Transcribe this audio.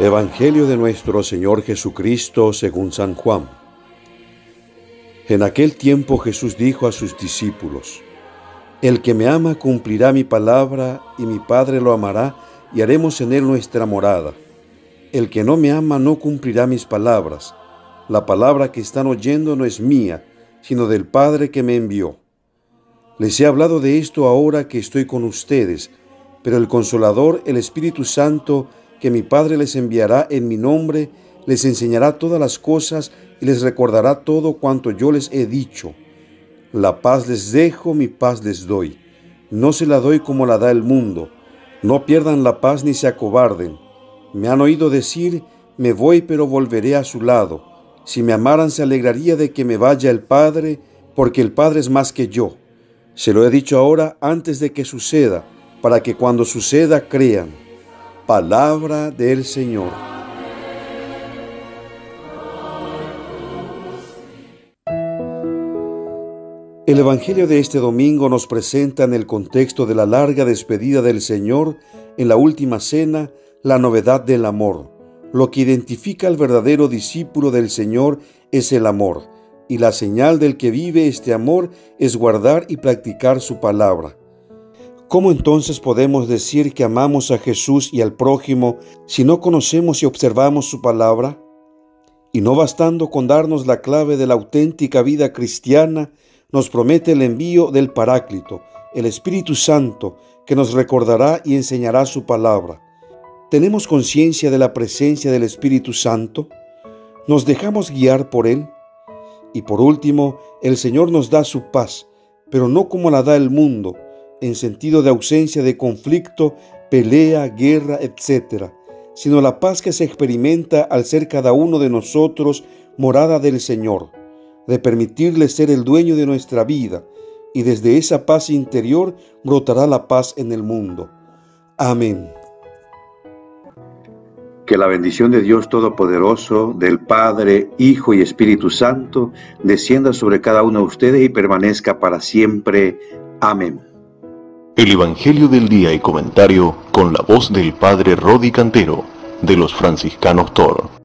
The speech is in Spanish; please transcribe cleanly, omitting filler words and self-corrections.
Evangelio de nuestro Señor Jesucristo según San Juan. En aquel tiempo Jesús dijo a sus discípulos: El que me ama cumplirá mi palabra, y mi Padre lo amará, y haremos en él nuestra morada. El que no me ama no cumplirá mis palabras. La palabra que están oyendo no es mía, sino del Padre que me envió. Les he hablado de esto ahora que estoy con ustedes, pero el Consolador, el Espíritu Santo, que mi Padre les enviará en mi nombre, les enseñará todas las cosas y les recordará todo cuanto yo les he dicho. La paz les dejo, mi paz les doy. No se la doy como la da el mundo. No pierdan la paz ni se acobarden. Me han oído decir: me voy, pero volveré a su lado. Si me amaran, se alegraría de que me vaya el Padre, porque el Padre es más que yo. Se lo he dicho ahora antes de que suceda, para que cuando suceda crean. Palabra del Señor. El Evangelio de este domingo nos presenta en el contexto de la larga despedida del Señor en la última cena la novedad del amor. Lo que identifica al verdadero discípulo del Señor es el amor, y la señal del que vive este amor es guardar y practicar su palabra. ¿Cómo entonces podemos decir que amamos a Jesús y al prójimo si no conocemos y observamos su palabra? Y no bastando con darnos la clave de la auténtica vida cristiana, nos promete el envío del Paráclito, el Espíritu Santo, que nos recordará y enseñará su palabra. ¿Tenemos conciencia de la presencia del Espíritu Santo? ¿Nos dejamos guiar por Él? Y por último, el Señor nos da su paz, pero no como la da el mundo, en sentido de ausencia de conflicto, pelea, guerra, etc., sino la paz que se experimenta al ser cada uno de nosotros morada del Señor, de permitirle ser el dueño de nuestra vida, y desde esa paz interior brotará la paz en el mundo. Amén. Que la bendición de Dios Todopoderoso, del Padre, Hijo y Espíritu Santo, descienda sobre cada uno de ustedes y permanezca para siempre. Amén. El Evangelio del día y comentario con la voz del Padre Rodi Cantero, de los Franciscanos Toro.